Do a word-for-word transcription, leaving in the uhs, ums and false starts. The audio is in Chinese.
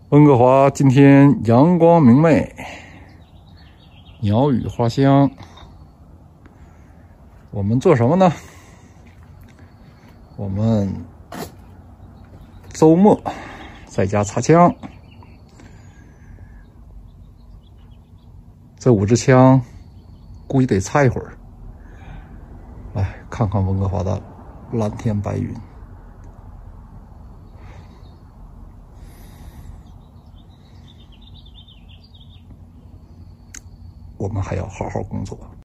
温哥华今天阳光明媚，鸟语花香。我们做什么呢？我们周末在家擦枪。这五支枪估计得擦一会儿。来看看温哥华的蓝天白云。我们还要好好工作。